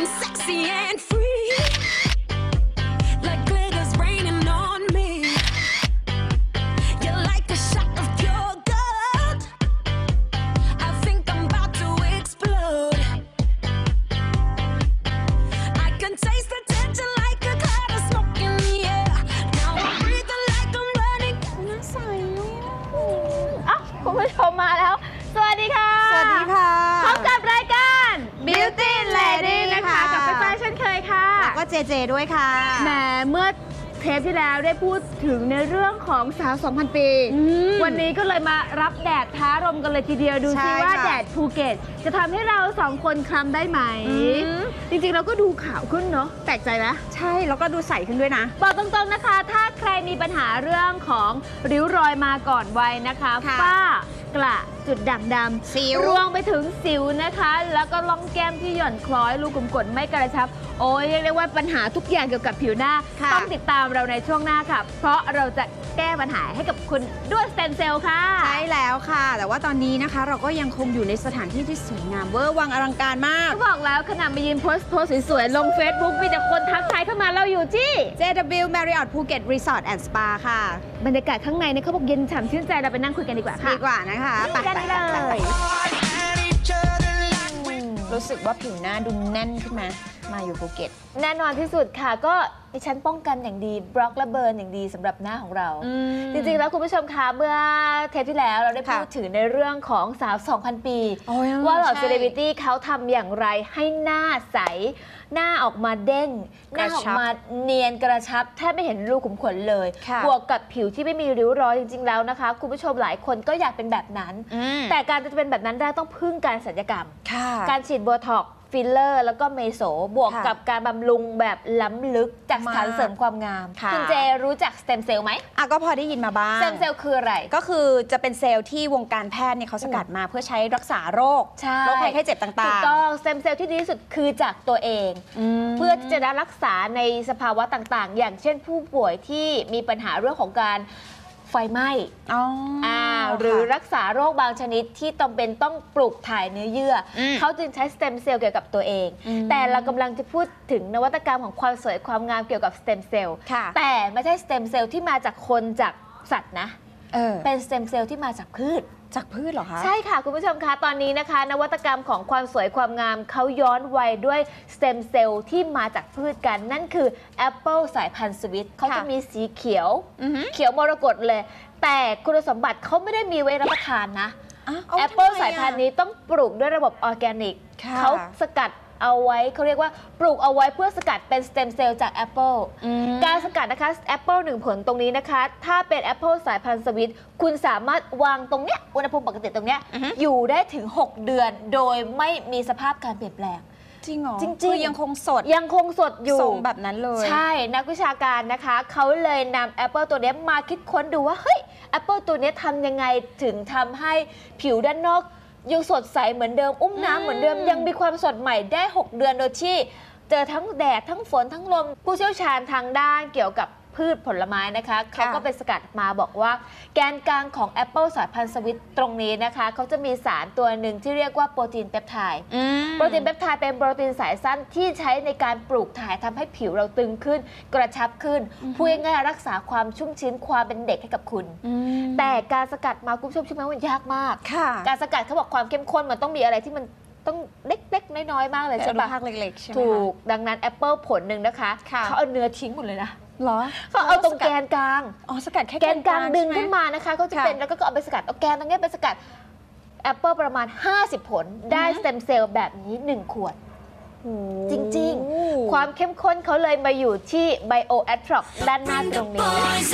feeling sexy and free, like glitters raining on me. You're like a shot of pure gold. I think I'm about to explode. I can taste the tension like a cloud of smoke in the air. Now I'm breathing like I'm running. น่าใส่คุณผู้ชมมาแล้ว สวัสดีค่ะสวัสดีค่ะพบกับรายการ Beauty Lady นะคะกับไฟฟ้าเช่นเคยค่ะแล้วก็เจเจด้วยค่ะแหมเมื่อเทปที่แล้วได้พูดถึงในเรื่องของสาว 2,000 ปี วันนี้ก็เลยมารับแดดท้ารมกันเลยทีเดียวดูซิว่าแดดภูเก็ตจะทำให้เราสองคนคล้ำได้ไหมจริงๆเราก็ดูขาวขึ้นเนาะแปลกใจนะใช่แล้วก็ดูใสขึ้นด้วยนะบอกตรงๆนะคะถ้าใครมีปัญหาเรื่องของริ้วรอยมาก่อนวัยนะคะฝ้ากระจุดด่างดำสิวรวมไปถึงสิวนะคะแล้วก็ร่องแก้มที่หย่อนคล้อยรูขุมขนไม่กระชับโอ้ยเรียกได้ว่าปัญหาทุกอย่างเกี่ยวกับผิวหน้าต้องติดตามเราในช่วงหน้าค่ะเพราะเราจะแก้ปัญหาให้กับคุณด้วยสเต็มเซลล์ค่ะใช่แล้วค่ะแต่ว่าตอนนี้นะคะเราก็ยังคงอยู่ในสถานที่ที่สวยงามเวอร์วังอลังการมากก็บอกแล้วขณะมายืนโพสสวยๆลง Facebook มีแต่คนทักทายเข้ามาเราอยู่ที่ JW Marriott Phuket Resort and Spa ค่ะบรรยากาศข้างในเนี่ยเขาบอกเย็นฉ่ำชื่นใจเราไปนั่งคุยกันดีกว่าค่ะดีกว่านะคะไปกันเลยรู้สึกว่าผิวหน้าดูแน่นขึ้นมาอยู่ภูเก็ตแน่นอนที่สุดค่ะก็ดิฉันป้องกันอย่างดีบล็อกและเบิร์นอย่างดีสำหรับหน้าของเราจริงๆแล้วคุณผู้ชมคะเมื่อเทปที่แล้วเราได้พูดถึงในเรื่องของสาว 2,000 ปีว่าเหล่าเซเลบริตี้เขาทำอย่างไรให้หน้าใสหน้าออกมาเด้งหน้าออกมาเนียนกระชับแทบไม่เห็นรูขุมขนเลยบวกกับผิวที่ไม่มีริ้วรอยจริงๆแล้วนะคะคุณผู้ชมหลายคนก็อยากเป็นแบบนั้นแต่การจะเป็นแบบนั้นได้ต้องพึ่งการศัลยกรรมการฉีดโบท็อกซ์ฟิลเลอร์แล้วก็เมโสบวกกับการบำรุงแบบล้ำลึกจากสถานเสริมความงามคุณเจรู้จักสเต็มเซลล์ไหมก็พอได้ยินมาบ้างสเต็มเซลล์คืออะไรก็คือจะเป็นเซลล์ที่วงการแพทย์เนี่ยเขาสกัดมาเพื่อใช้รักษาโรคภัยไข้เจ็บต่างๆถูกต้องสเต็มเซลล์ที่ดีที่สุดคือจากตัวเองเพื่อที่จะได้รักษาในสภาวะต่างๆอย่างเช่นผู้ป่วยที่มีปัญหาเรื่องของการไฟไหม้หรือรักษาโรคบางชนิดที่จำเป็นต้องปลูกถ่ายเนื้อเยื่อเขาจึงใช้สเต็มเซลล์เกี่ยวกับตัวเองแต่เรากำลังจะพูดถึงนวัตกรรมของความสวยความงามเกี่ยวกับสเต็มเซลล์แต่ไม่ใช่สเต็มเซลล์ที่มาจากคนจากสัตว์นะเป็นสเต็มเซลล์ที่มาจากพืชเหรอคะใช่ค่ะคุณผู้ชมคะตอนนี้นะคะนวัตกรรมของความสวยความงามเขาย้อนวัยด้วยสเต็มเซลล์ที่มาจากพืชกันนั่นคือแอปเปิลสายพันธุ์สวิตเขาจะมีสีเขียวเขียวมรกตเลยแต่คุณสมบัติเขาไม่ได้มีไว้รับประทานนะแอปเปิลสายพันธุ์นี้ต้องปลูกด้วยระบบออร์แกนิกเขาสกัดเอาไว้เขาเรียกว่าปลูกเอาไว้เพื่อสกัดเป็นสเต็มเซลล์จากแอปเปิลการสกัดนะคะแอปเปิล1ผลตรงนี้นะคะถ้าเป็นแอปเปิลสายพันธุ์สวิตคุณสามารถวางตรงเนี้ยอุณหภูมิปกติตรงเนี้ยอยู่ได้ถึง6 เดือนโดยไม่มีสภาพการเปลี่ยนแปลงจริงเหรอจริงๆยังคงสดอยู่ทรงแบบนั้นเลยใช่นักวิชาการนะคะเขาเลยนำแอปเปิลตัวนี้มาคิดค้นดูว่าเฮ้ยแอปเปิลตัวนี้ทำยังไงถึงทำให้ผิวด้านนอกยังสดใสเหมือนเดิมอุ้มน้ำเหมือนเดิมยังมีความสดใหม่ได้6 เดือนโดยที่เจอทั้งแดดทั้งฝนทั้งลมผู้เชี่ยวชาญทางด้านเกี่ยวกับพืชผลไม้นะคะเขาก็ไปสกัดมาบอกว่าแกนกลางของแอปเปิลสายพันธุ์สวิตตรงนี้นะคะเขาจะมีสารตัวหนึ่งที่เรียกว่าโปรตีนเปปไทด์โปรตีนเปปไทด์เป็นโปรตีนสายสั้นที่ใช้ในการปลูกถ่ายทำให้ผิวเราตึงขึ้นกระชับขึ้นพูดง่ายๆรักษาความชุ่มชื้นความเป็นเด็กให้กับคุณแต่การสกัดมาคุณผู้ชมใช่ไหมว่ายากมากการสกัดเขาบอกความเข้มข้นมันต้องมีอะไรที่มันต้องเล็กๆน้อยๆมากเลยใช่ปะเล็กๆใช่ไหมถูกดังนั้นแอปเปิลผลหนึ่งนะคะเขาเอาเนื้อทิ้งหมดเลยนะหรอเขาเอาตรงแกนกลางสกัดแค่แกนกลางดึงขึ้นมานะคะเขาจะเป็นแล้วก็เอาไปสกัดเอาแกนตรงนี้ไปสกัดแอปเปิลประมาณ50 ผลได้สเต็มเซลล์แบบนี้1 ขวดจริงๆความเข้มข้นเขาเลยมาอยู่ที่ Bioatrox ด้านหน้าตรงนี้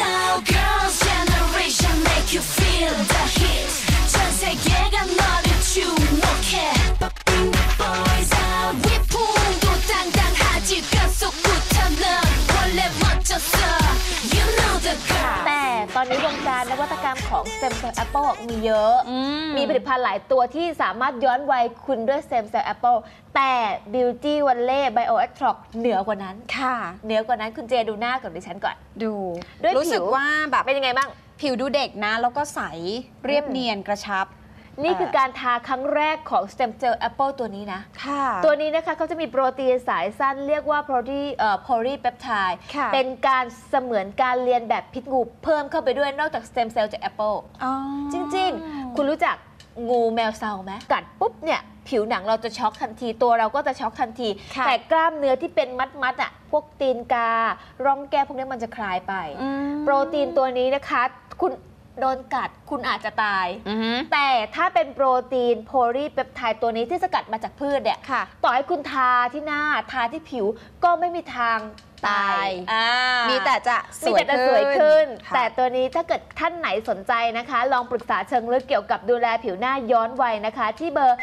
แต่ตอนนี้วงการนวัตกรรมของสเต็มเซลล์แอปเปิลมีเยอะมีผลิตภัณฑ์หลายตัวที่สามารถย้อนวัยคุณด้วยสเต็มเซลล์แอปเปิลแต่ Beauty Valley Bioatrox เหนือกว่านั้นเหนือกว่านั้นคุณเจดูหน้ากับดิฉันก่อนดูรู้สึกว่าแบบเป็นยังไงบ้างผิวดูเด็กนะแล้วก็ใสเรียบเนียนกระชับนี่คือการทาครั้งแรกของ Stem Cell Apple ตัวนี้นะค่ะตัวนี้นะคะเขาจะมีโปรตีนสายสั้นเรียกว่าโพลีเปปไทด์ค่ะเป็นการเสมือนการเรียนแบบพิษงูเพิ่มเข้าไปด้วยนอกจาก Stem Cell จาก Apple อ๋อจริงๆ คุณรู้จักงูแมวเซาไหมกัดปุ๊บเนี่ยผิวหนังเราจะช็อกทันทีตัวเราก็จะช็อกทันทีค่ะแต่กล้ามเนื้อที่เป็นมัดๆอ่ะพวกตีนการ่องแก้มพวกนี้มันจะคลายไปอืมโปรตีนตัวนี้นะคะคุณโดนกัดคุณอาจจะตายอือฮึแต่ถ้าเป็นโปรตีนโพลีเปปไทด์ตัวนี้ที่สกัดมาจากพืชเนี่ยค่ะต่อให้คุณทาที่หน้าทาที่ผิวก็ไม่มีทางตายมีแต่จะสมีวยแต่จะสวยขึ้นค่ะแต่ตัวนี้ถ้าเกิดท่านไหนสนใจนะคะ ลองปรึกษาเชิงลึกเกี่ยวกับดูแลผิวหน้าย้อนวัยนะคะ ที่เบอร์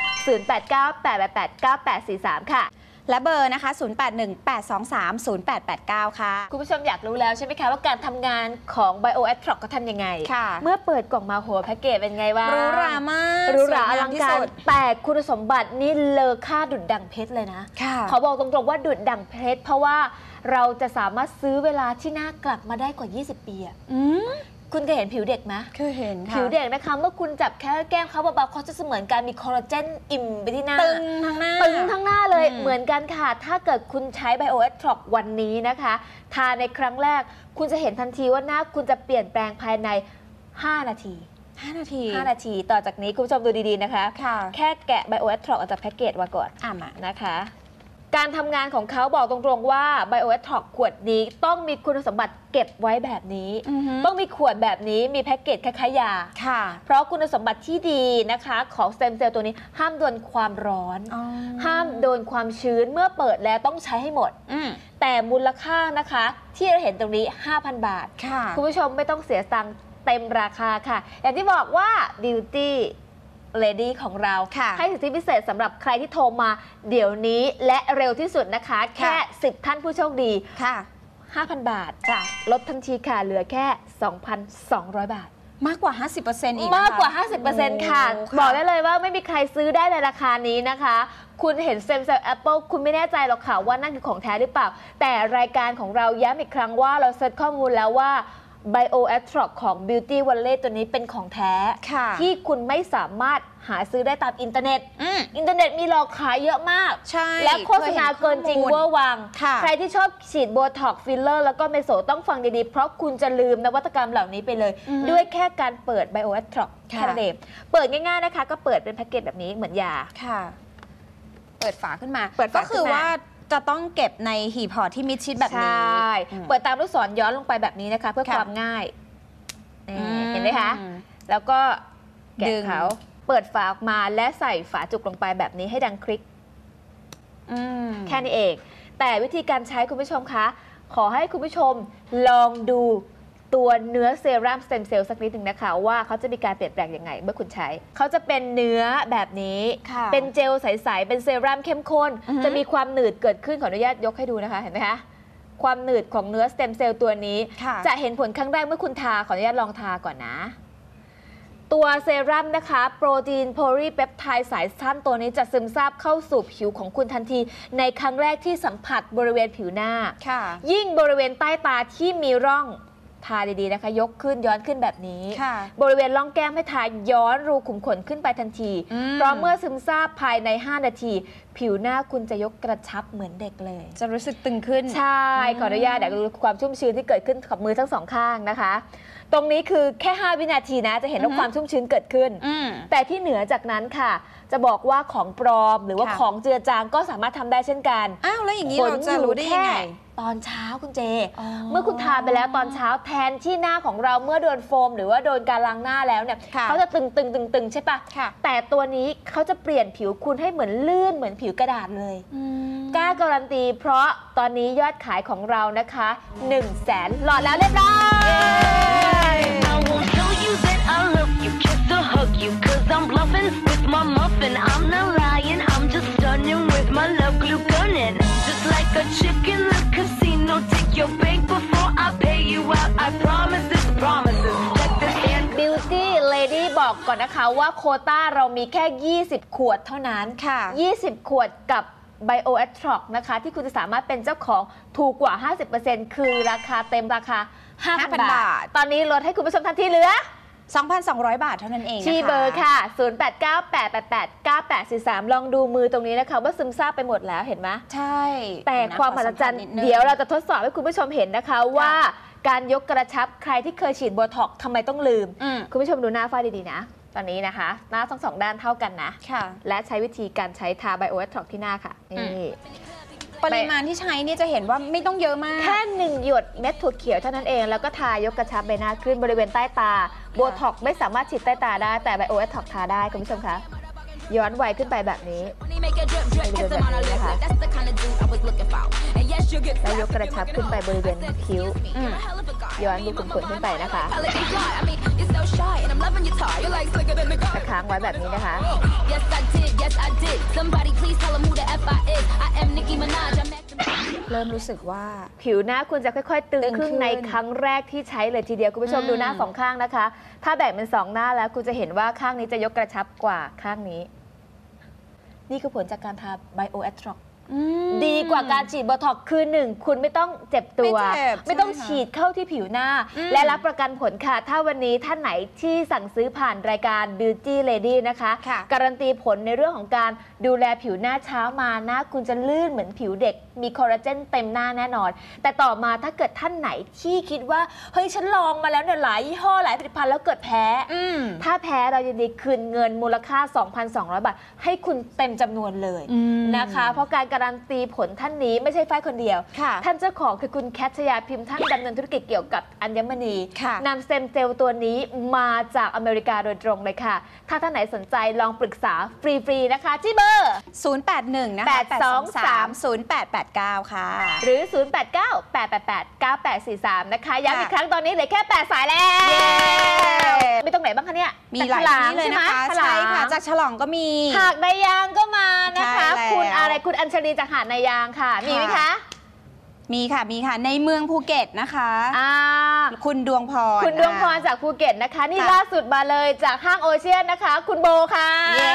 0898889843 ค่ะและเบอร์นะคะ 0818230889 ค่ะคุณผู้ชมอยากรู้แล้วใช่ไหมคะว่าการทำงานของ Bio Atrox เขาทำยังไงค่ะเมื่อเปิดกล่องมาโหแพ็กเกจเป็นไงบ้างหรูหรามากหรูหราอสวยลัมงที่การสุดแต่คุณสมบัตินี่เลอค่าดุจดั่งเพชรเลยนะค่ะขอบอกตรงๆว่าดุจดั่งเพชรเพราะว่าเราจะสามารถซื้อเวลาที่หน้ากลับมาได้กว่า 20 ปีอะอืมคุณเคยเห็นผิวเด็กไหมเคยเห็นค่ะผิวเด็กนะคะเมื่อคุณจับแค่แก้มเขาเบาๆเขาจะเสมือนการมีคอลลาเจนอิ่มไปที่หน้าตึงทั้งหน้าตึงทั้งหน้าเลยอืมเหมือนกันค่ะ ถ้าเกิดคุณใช้ Bio Atrox วันนี้นะคะ ทาในครั้งแรก คุณจะเห็นทันทีว่าหน้าคุณจะเปลี่ยนแปลงภายใน 5 นาที 5 นาที 5 นาที ต่อจากนี้คุณผู้ชมดูดีๆนะคะค่ะแค่แกะ Bio Atrox ออกจากแพ็กเกจมาก่อนมานะคะ การทำงานของเขาบอกตรงๆว่า Bio Atrox ขวดนี้ต้องมีคุณสมบัติเก็บไว้แบบนี้อือฮึต้องมีขวดแบบนี้มีแพ็กเกจคล้ายๆยาค่ะเพราะคุณสมบัติที่ดีนะคะของสเต็มเซลล์ตัวนี้ห้ามโดนความร้อนอ๋อห้ามโดนความชื้นเมื่อเปิดแล้วต้องใช้ให้หมดอืมแต่มูลค่านะคะที่เราเห็นตรงนี้ 5,000 บาทค่ะคุณผู้ชมไม่ต้องเสียตังค์เต็มราคาค่ะ อย่างที่บอกว่า Beauty Lady ของเราค่ะให้สิทธิพิเศษสำหรับใครที่โทรมาเดี๋ยวนี้และเร็วที่สุดนะคะ แค่ 10 ท่านผู้โชคดีค่ะ 5,000 บาทจ้ะลดทันทีค่ะเหลือแค่ 2,200 บาทมากกว่า 50%อีกนะคะมากกว่า 50% ค่ะโอ้บอกได้เลยว่าไม่มีใครซื้อได้ในราคานี้นะคะ คุณเห็น Stem Cell Apple คุณไม่แน่ใจหรอกค่ะว่านั่นคือของแท้หรือเปล่า แต่รายการของเราย้ำอีกครั้งว่าเราเซิร์ชข้อมูลแล้วว่า Bio Atrox ของ Beauty Valley ตัวนี้เป็นของแท้ค่ะที่คุณไม่สามารถหาซื้อได้ตามอินเทอร์เน็ตอืมอินเทอร์เน็ตมีหลอกขายเยอะมากใช่และโฆษณาเกินจริงเคยเห็นข้อมูลเวอร์วังค่ะใครที่ชอบฉีดโบท็อกฟิลเลอร์แล้วก็เมโซต้องฟังดีๆ เพราะคุณจะลืมนวัตกรรมเหล่านี้ไปเลยอือฮึด้วยแค่การเปิด Bio Atrox ค่ะแค่นั้นเองเปิดง่ายๆนะคะ ก็เปิดเป็นแพ็กเกจแบบนี้เหมือนยาค่ะ เปิดฝาขึ้นมาเปิดฝาก็คือขึ้นมาว่าจะต้องเก็บในหีบห่อที่มิดชิดแบบใชนี้่อืมเปิดตามลูกศรย้อนลงไปแบบนี้นะคะ เพื่อค่ะความง่ายนี่อืมเห็นไหมคะ แล้วก็แกะดึงเขาเปิดฝาออกมาและใส่ฝาจุกลงไปแบบนี้ให้ดังคลิกอืมแค่นี้เอง แต่วิธีการใช้คุณผู้ชมคะ ขอให้คุณผู้ชมลองดูตัวเนื้อเซรั่มสเต็มเซลล์สักนิดหนึ่งนะคะ ว่าเขาจะมีการเปลี่ยนแปลงยังไงเมื่อคุณใช้ เขาจะเป็นเนื้อแบบนี้ค่ะเป็นเจลใสๆ เป็นเซรั่มเข้มข้นอือฮึจะมีความหนืดเกิดขึ้นขออนุญาตยกให้ดูนะคะ เห็นไหมคะ ความหนืดของเนื้อสเต็มเซลล์ตัวนี้ค่ะจะเห็นผลครั้งแรกเมื่อคุณทา ขออนุญาตลองทาก่อนนะ ตัวเซรั่มนะคะ โปรตีนโพลีเปปไทด์สายสั้นตัวนี้จะซึมซาบเข้าสู่ผิวของคุณทันที ในครั้งแรกที่สัมผัสบริเวณผิวหน้าค่ะยิ่งบริเวณใต้ตาที่มีร่องทาดีๆนะคะ ยกขึ้นย้อนขึ้นแบบนี้ค่ะบริเวณร่องแก้มให้ทาย้อนรูขุมขนขึ้นไปทันทีอืมเพราะเมื่อซึมซาบภายใน 5 นาที ผิวหน้าคุณจะยกกระชับเหมือนเด็กเลยจะรู้สึกตึงขึ้นใช่ ขออนุญาตเดี๋ยวดูความชุ่มชื้นที่เกิดขึ้นกับมือทั้งสองข้างนะคะ ตรงนี้คือแค่ 5 วินาทีนะ จะเห็นว่าอือฮึความชุ่มชื้นเกิดขึ้นอืมแต่ที่เหนือจากนั้นค่ะ จะบอกว่าของปลอมหรือว่าค่ะของเจือจางก็สามารถทำได้เช่นกันอ้าวแล้วอย่างนี้เราจะรู้ได้ยังไงตอนเช้าคุณเจอ๋อเมื่อคุณทาไปแล้วตอนเช้าแทนที่หน้าของเราเมื่อโดนโฟม หรือว่าโดนการล้างหน้าแล้วเนี่ยค่ะเขาจะตึงใช่ปะค่ะแต่ตัวนี้เขาจะเปลี่ยนผิวคุณให้เหมือนลื่นเหมือนผิวกระดาษเลยอืมกล้าการันตีเพราะตอนนี้ยอดขายของเรานะคะ 100,000 หลอดแล้วเรียบร้อย I won't tell you that I love you, kiss or hug you, cause I'm bluffing with my muffin. I'm not lying, I'm just stunning with my love glue gunning. Just like a chick in the casino, take your bank before I pay you out. I promise this, promises. Check this hand. Beauty Lady บอกก่อนนะคะว่าโควต้าเรามีแค่ 20 ขวดเท่านั้นค่ะ 20 ขวดกับ Bio Atrox นะคะ ที่คุณจะสามารถเป็นเจ้าของถูกกว่า 50% คือราคาเต็มราคา 5,000 บาท ตอนนี้ลดให้คุณผู้ชมทันทีเหลือ 2,200 บาทเท่านั้นเองนะคะที่เบอร์ค่ะ 0898889843 ลองดูมือตรงนี้นะคะว่าซึมซาบไปหมดแล้วเห็นไหมใช่แต่ความมหัศจรรย์เดี๋ยวเราจะทดสอบให้คุณผู้ชมเห็นนะคะว่าการยกกระชับใครที่เคยฉีดโบท็อกซ์ทำไมต้องลืม คุณผู้ชมดูหน้าฝ้ายดีๆนะตอนนี้นะคะหน้าทั้งสองด้านเท่ากันนะค่ะและใช้วิธีการใช้ทาไบโอแอตท็อกที่หน้าค่ะนี่ปริมาณที่ใช้เนี่ยจะเห็นว่าไม่ต้องเยอะมากแค่1 หยดเม็ดถั่วเขียวเท่านั้นเองแล้วก็ทายกกระชับใบหน้าขึ้นบริเวณใต้ตาโบท็อกซ์ไม่สามารถฉีดใต้ตาได้แต่ไบโอแอตท็อกทาได้คุณผู้ชมคะย้อนวัยขึ้นไปแบบนี้แล้วยกกระชับขึ้นไปบริเวณคิ้วย้อนดูขุ่นๆขึ้นไปนะคะค้างไว้แบบนี้นะคะเริ่มรู้สึกว่าผิวหน้าคุณจะค่อยๆตึงขึ้นในครั้งแรกที่ใช้เลยทีเดียวคุณผู้ชมดูหน้าสองข้างนะคะถ้าแบ่งเป็น2หน้าแล้วคุณจะเห็นว่าข้างนี้จะยกกระชับกว่าข้างนี้นี่คือผลจากการทาไบโอแอตท็อกดีกว่าการฉีดโบท็อกซ์คือ1คุณไม่ต้องเจ็บตัวไม่ต้องฉีดเข้าที่ผิวหน้าและรับประกันผลค่ะถ้าวันนี้ท่านไหนที่สั่งซื้อผ่านรายการ Beauty Lady นะคะการันตีผลในเรื่องของการดูแลผิวหน้าเช้ามาหน้าคุณจะลื่นเหมือนผิวเด็กมีคอลลาเจนเต็มหน้าแน่นอนแต่ต่อมาถ้าเกิดท่านไหนที่คิดว่าเฮ้ยฉันลองมาแล้วเนี่ยหลายยี่ห้อหลายผลิตภัณฑ์แล้วเกิดแพ้ถ้าแพ้เรายินดีคืนเงินมูลค่า 2,200 บาทให้คุณเต็มจำนวนเลยนะคะเพราะการการันตีผลท่านนี้ไม่ใช่ฝ้ายคนเดียวท่านเจ้าของคือคุณแคทชยาพิมพ์ท่านดำเนินธุรกิจเกี่ยวกับอัญมณีนำสเต็มเซลล์ตัวนี้มาจากอเมริกาโดยตรงเลยค่ะถ้าท่านไหนสนใจลองปรึกษาฟรีๆนะคะที่เบอร์ 081 นะคะ 823-0889 ค่ะหรือ 0898889843 นะคะย้ำอีกครั้งตอนนี้เหลือแค่8 สายแล้วไม่ตรงไหนบ้างคะเนี่ยมีหลายที่เลยนะคะใช่ค่ะจากฉลองก็มีหาดนายางก็มานะคะคุณอะไรคุณอัญชลีจากหาดนายางค่ะมีไหมคะมีค่ะในเมืองภูเก็ตนะคะคุณดวงพรจากภูเก็ตนะคะนี่ล่าสุดมาเลยจากห้างโอเชียนนะคะคุณโบค่ะ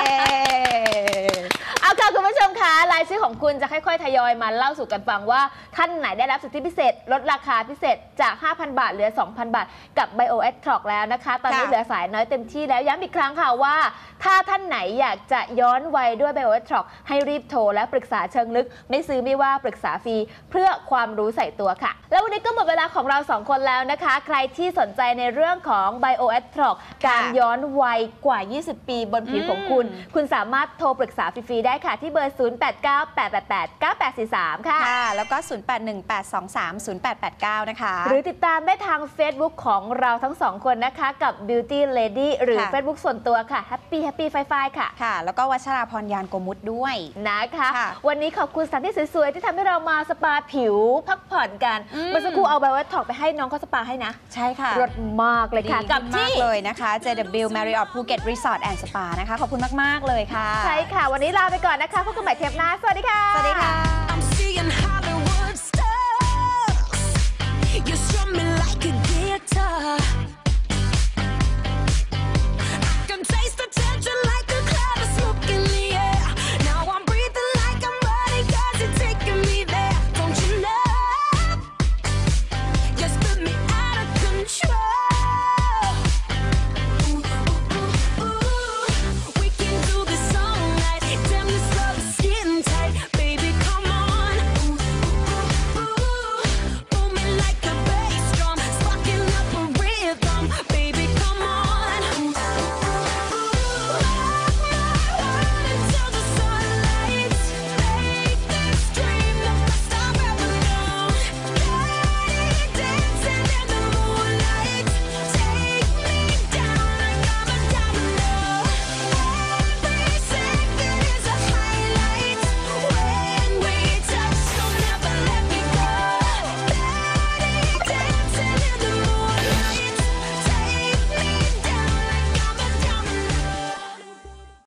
เอาค่ะคุณผู้ชมคะรายชื่อของคุณจะค่อยๆทยอยมาเล่าสู่กันฟังว่าท่านไหนได้รับสิทธิพิเศษลดราคาพิเศษจาก 5,000 บาทเหลือ 2,000 บาทกับ Bio Atrox แล้วนะคะตอนนี้เหลือสายน้อยเต็มที่แล้วย้ำอีกครั้งค่ะว่าถ้าท่านไหนอยากจะย้อนวัยด้วย Bio Atrox ให้รีบโทรและปรึกษาเชิงลึกไม่ซื้อไม่ว่าปรึกษาฟรีเพื่อความรู้ใส่ตัวค่ะแล้ววันนี้ก็หมดเวลาของเรา2คนแล้วนะคะใครที่สนใจในเรื่องของ Bio Atrox การย้อนวัยกว่า20 ปีบนผิวของคุณสามารถโทรปรึกษาฟรีๆได้ค่ะที่เบอร์ 0898889843 ค่ะแล้วก็ 0818230889 นะคะหรือติดตามได้ทาง Facebook ของเราทั้ง2คนนะคะกับ Beauty Lady หรือ Facebook ส่วนตัวค่ะ Happy Fi ค่ะแล้วก็วัชราพรยานโกมุตด้วยนะคะวันนี้ขอบคุณสถานที่สวยๆที่ทำให้เรามาสปาผิวพักผ่อนกันเมื่อสักครู่เอาไบโอแอตท็อกไปให้น้องเขาสปาให้นะใช่ค่ะรสมากเลยค่ะกับที่เลยนะคะ JW Marriott Phuket Resort and Spa นะคะขอบคุณมากๆเลยค่ะใช่ค่ะวันนี้ลาไปก่อนนะคะพบกันใหม่เทปหน้าสวัสดีค่ะสวัสดีค่ะ